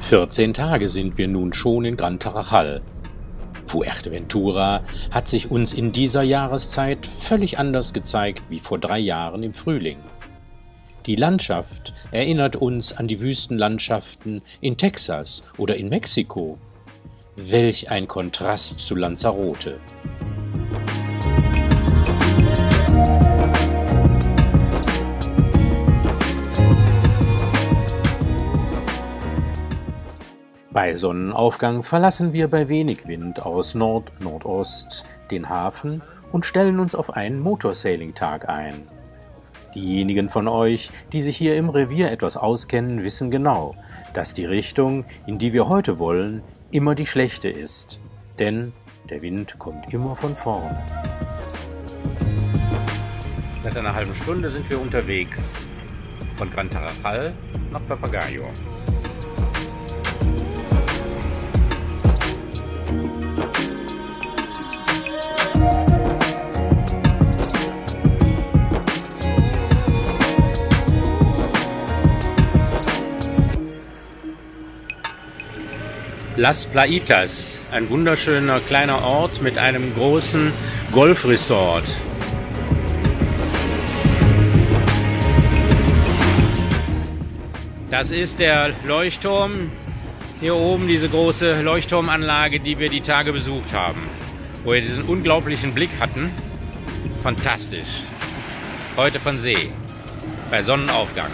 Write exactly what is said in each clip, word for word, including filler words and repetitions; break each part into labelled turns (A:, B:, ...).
A: vierzehn Tage sind wir nun schon in Gran Tarajal. Fuerteventura hat sich uns in dieser Jahreszeit völlig anders gezeigt wie vor drei Jahren im Frühling. Die Landschaft erinnert uns an die Wüstenlandschaften in Texas oder in Mexiko. Welch ein Kontrast zu Lanzarote! Bei Sonnenaufgang verlassen wir bei wenig Wind aus Nord-Nordost den Hafen und stellen uns auf einen Motorsailing-Tag ein. Diejenigen von euch, die sich hier im Revier etwas auskennen, wissen genau, dass die Richtung, in die wir heute wollen, immer die schlechte ist. Denn der Wind kommt immer von vorne. Seit einer halben Stunde sind wir unterwegs von Gran Tarajal nach Papagayo. Las Playitas, ein wunderschöner kleiner Ort mit einem großen Golfresort. Das ist der Leuchtturm, hier oben diese große Leuchtturmanlage, die wir die Tage besucht haben, wo wir diesen unglaublichen Blick hatten. Fantastisch. Heute von See, bei Sonnenaufgang.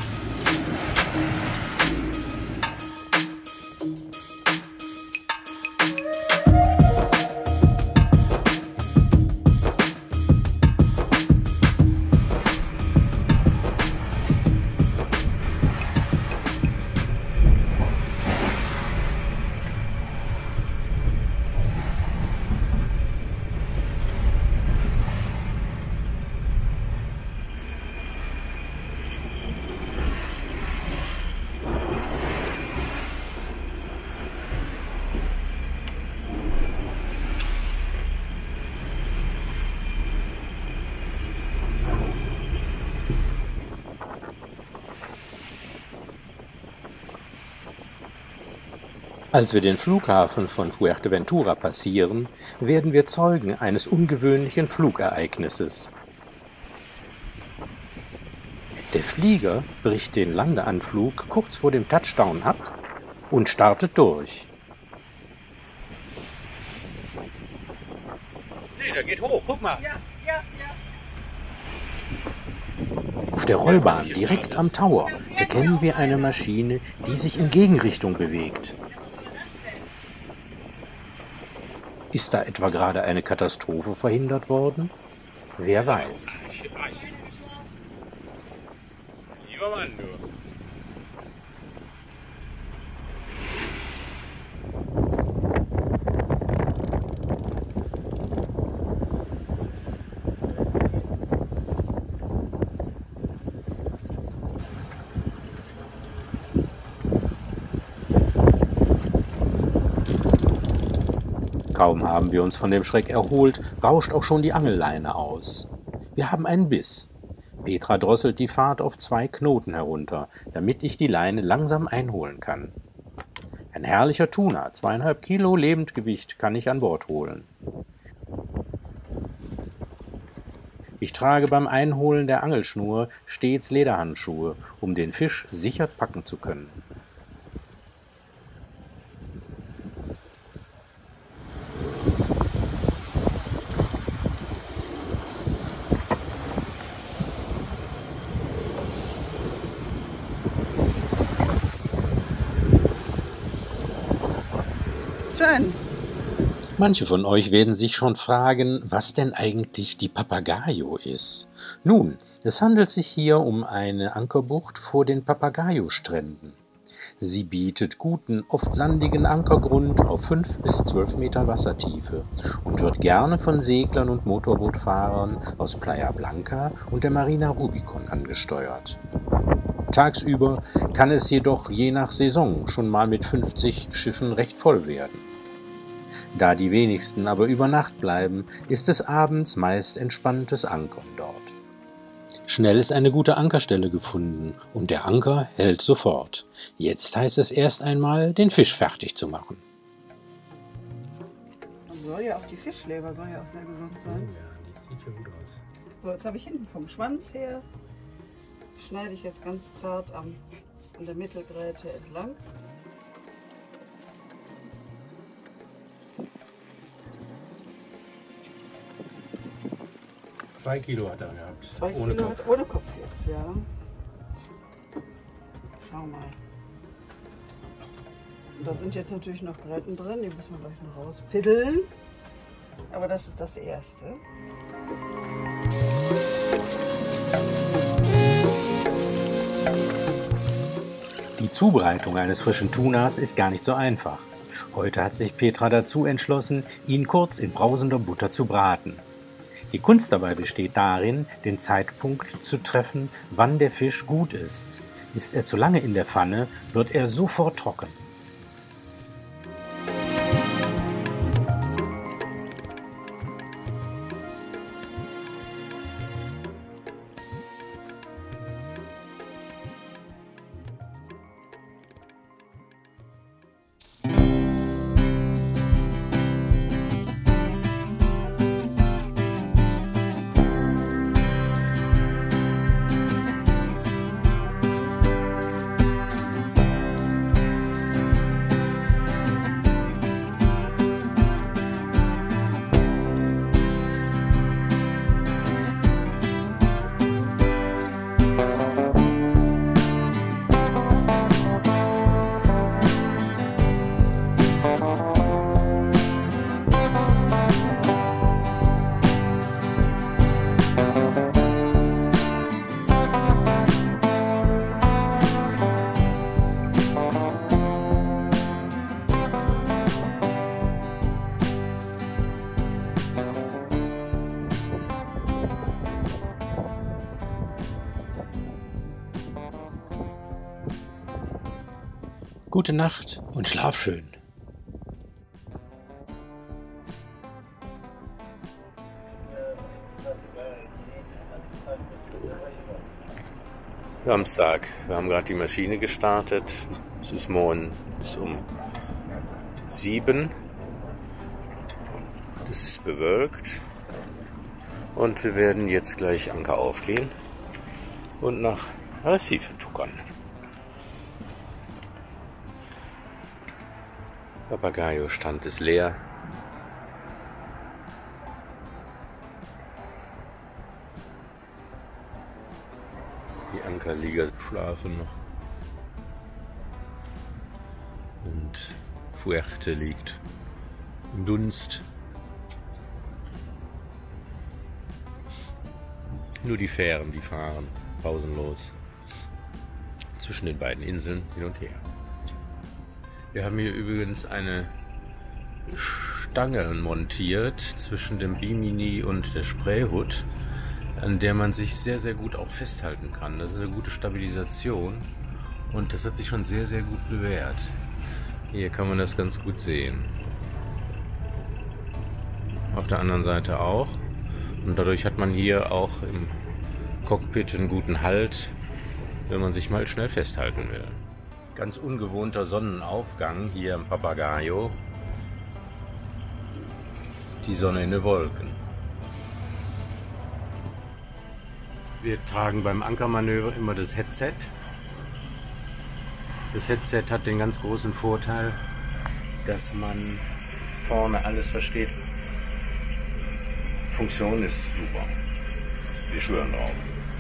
A: Als wir den Flughafen von Fuerteventura passieren, werden wir Zeugen eines ungewöhnlichen Flugereignisses. Der Flieger bricht den Landeanflug kurz vor dem Touchdown ab und startet durch. Nee, der geht hoch, guck mal. Ja, ja, ja. Auf der Rollbahn direkt am Tower erkennen wir eine Maschine, die sich in Gegenrichtung bewegt. Ist da etwa gerade eine Katastrophe verhindert worden? Wer weiß. Lieber Mann, du. Kaum haben wir uns von dem Schreck erholt, rauscht auch schon die Angelleine aus. Wir haben einen Biss. Petra drosselt die Fahrt auf zwei Knoten herunter, damit ich die Leine langsam einholen kann. Ein herrlicher Tuna, zweieinhalb Kilo Lebendgewicht kann ich an Bord holen. Ich trage beim Einholen der Angelschnur stets Lederhandschuhe, um den Fisch sicher packen zu können. Manche von euch werden sich schon fragen, was denn eigentlich die Papagayo ist. Nun, es handelt sich hier um eine Ankerbucht vor den Papagayo-Stränden. Sie bietet guten, oft sandigen Ankergrund auf fünf bis zwölf Meter Wassertiefe und wird gerne von Seglern und Motorbootfahrern aus Playa Blanca und der Marina Rubicon angesteuert. Tagsüber kann es jedoch je nach Saison schon mal mit fünfzig Schiffen recht voll werden. Da die wenigsten aber über Nacht bleiben, ist es abends meist entspanntes Ankern dort. Schnell ist eine gute Ankerstelle gefunden und der Anker hält sofort. Jetzt heißt es erst einmal, den Fisch fertig zu machen.
B: Soll ja auch die Fischleber soll ja auch sehr gesund sein.
A: Oh ja, die sieht ja gut aus.
B: So, jetzt habe ich hinten vom Schwanz her, schneide ich jetzt ganz zart am, an der Mittelgräte entlang.
A: Zwei Kilo hat er gehabt.
B: Zwei
A: ohne
B: Kilo
A: Kopf.
B: Hat, ohne Kopf jetzt, ja. Schau mal. Und da sind jetzt natürlich noch Gräten drin, die müssen wir gleich noch rauspiddeln. Aber das ist das Erste.
A: Die Zubereitung eines frischen Tunas ist gar nicht so einfach. Heute hat sich Petra dazu entschlossen, ihn kurz in brausender Butter zu braten. Die Kunst dabei besteht darin, den Zeitpunkt zu treffen, wann der Fisch gut ist. Ist er zu lange in der Pfanne, wird er sofort trocken. Gute Nacht und schlaf schön. Samstag. Wir haben gerade die Maschine gestartet. Es ist morgens um sieben. Es ist bewölkt. Und wir werden jetzt gleich Anker aufgehen und nach Recife tuckern. Papagayo-Stand ist leer. Die Ankerlieger schlafen noch. Und Fuerte liegt im Dunst. Nur die Fähren, die fahren pausenlos zwischen den beiden Inseln hin und her. Wir haben hier übrigens eine Stange montiert zwischen dem Bimini und der Spreehut, an der man sich sehr, sehr gut auch festhalten kann. Das ist eine gute Stabilisation und das hat sich schon sehr, sehr gut bewährt. Hier kann man das ganz gut sehen. Auf der anderen Seite auch. Und dadurch hat man hier auch im Cockpit einen guten Halt, wenn man sich mal schnell festhalten will. Ganz ungewohnter Sonnenaufgang hier im Papagayo. Die Sonne in den Wolken. Wir tragen beim Ankermanöver immer das Headset. Das Headset hat den ganz großen Vorteil, dass man vorne alles versteht. Funktion ist super. Wir schwören drauf.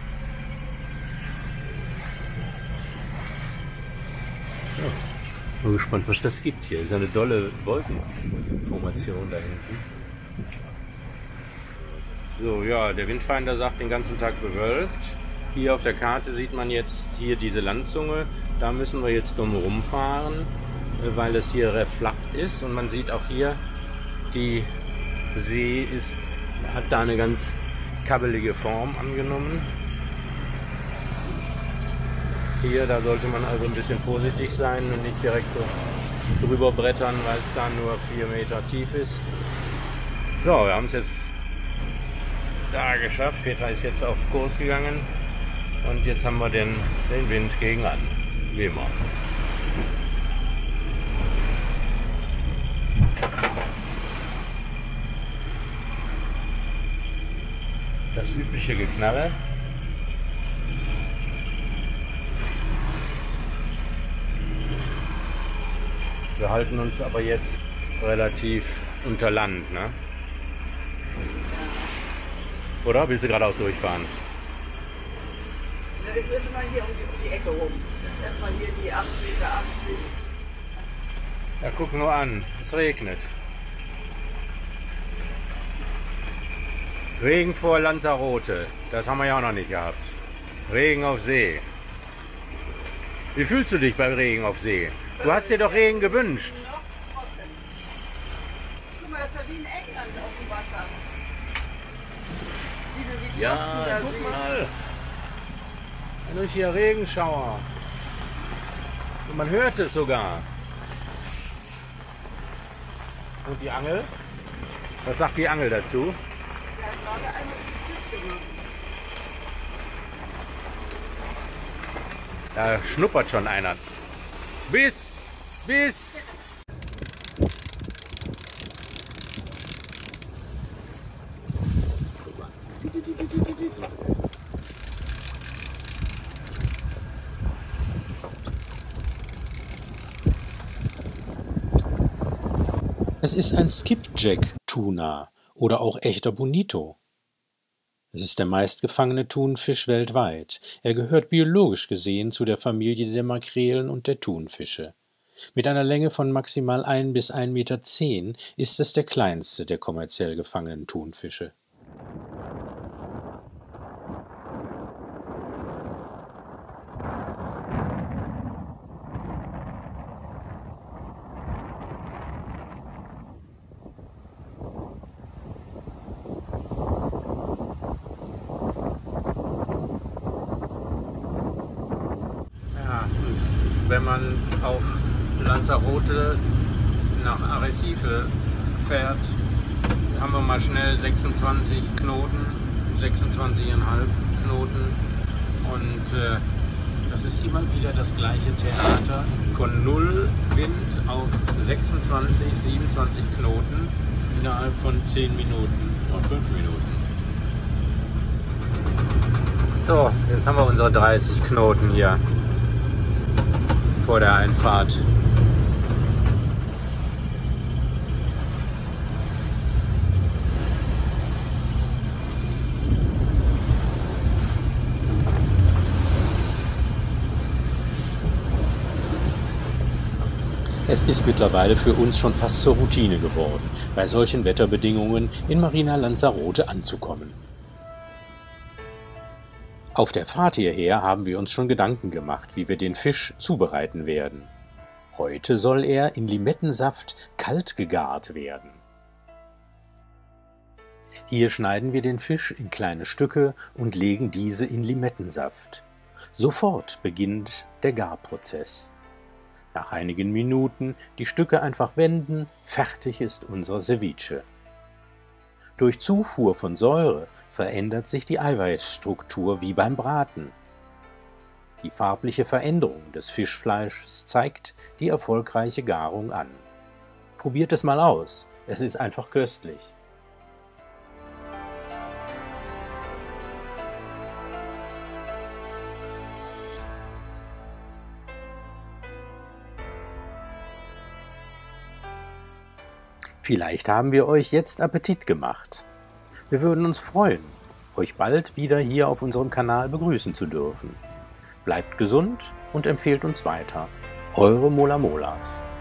A: Ja, bin gespannt, was das gibt hier. Das ist eine dolle Wolkenformation da hinten. So, ja, der Windfinder sagt den ganzen Tag bewölkt. Hier auf der Karte sieht man jetzt hier diese Landzunge. Da müssen wir jetzt dumm rumfahren, weil es hier recht flach ist. Und man sieht auch hier, die See ist, hat da eine ganz kabbelige Form angenommen. Hier, da sollte man also ein bisschen vorsichtig sein und nicht direkt so drüber brettern, weil es da nur vier Meter tief ist. So, wir haben es jetzt da geschafft. Petra ist jetzt auf Kurs gegangen. Und jetzt haben wir den, den Wind gegen an, wie immer. Das übliche Geknalle. Wir halten uns aber jetzt relativ unter Land, ne? Oder willst du geradeaus durchfahren?
B: Ja, ich will mal hier um die, um die Ecke rum. Das ist erstmal hier die acht Meter achtzig.
A: Ja, guck nur an, es regnet. Regen vor Lanzarote, das haben wir ja auch noch nicht gehabt. Regen auf See. Wie fühlst du dich bei Regen auf See? Du hast dir doch Regen gewünscht.
B: Guck mal, das ist ja wie in England auf dem Wasser. Wie du die
A: Ja,
B: Tropfen da
A: guck
B: siehst.
A: mal. Ein richtiger Regenschauer. Und man hört es sogar. Und die Angel? Was sagt die Angel dazu?
B: Der hat gerade einmal den Tisch gemacht.
A: Da schnuppert schon einer. Bis! Bis! Es ist ein Skipjack-Tuna oder auch echter Bonito. Es ist der meistgefangene Thunfisch weltweit. Er gehört biologisch gesehen zu der Familie der Makrelen und der Thunfische. Mit einer Länge von maximal ein bis ein Meter zehn ist es der kleinste der kommerziell gefangenen Thunfische. Wenn man auf Lanzarote nach Arrecife fährt, haben wir mal schnell sechsundzwanzig Knoten, sechsundzwanzig Komma fünf Knoten und äh, das ist immer wieder das gleiche Theater. Von null Wind auf sechsundzwanzig, siebenundzwanzig Knoten innerhalb von zehn Minuten oder fünf Minuten. So, jetzt haben wir unsere dreißig Knoten hier vor der Einfahrt. Es ist mittlerweile für uns schon fast zur Routine geworden, bei solchen Wetterbedingungen in Marina Lanzarote anzukommen. Auf der Fahrt hierher haben wir uns schon Gedanken gemacht, wie wir den Fisch zubereiten werden. Heute soll er in Limettensaft kalt gegart werden. Hier schneiden wir den Fisch in kleine Stücke und legen diese in Limettensaft. Sofort beginnt der Garprozess. Nach einigen Minuten die Stücke einfach wenden, fertig ist unser Ceviche. Durch Zufuhr von Säure verändert sich die Eiweißstruktur wie beim Braten. Die farbliche Veränderung des Fischfleischs zeigt die erfolgreiche Garung an. Probiert es mal aus, es ist einfach köstlich. Vielleicht haben wir euch jetzt Appetit gemacht. Wir würden uns freuen, euch bald wieder hier auf unserem Kanal begrüßen zu dürfen. Bleibt gesund und empfehlt uns weiter. Eure Mola Molas.